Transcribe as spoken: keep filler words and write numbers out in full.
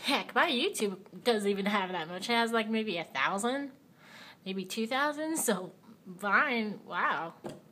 Heck, my YouTube doesn't even have that much. It has like maybe a thousand, maybe two thousand. So Vine, wow.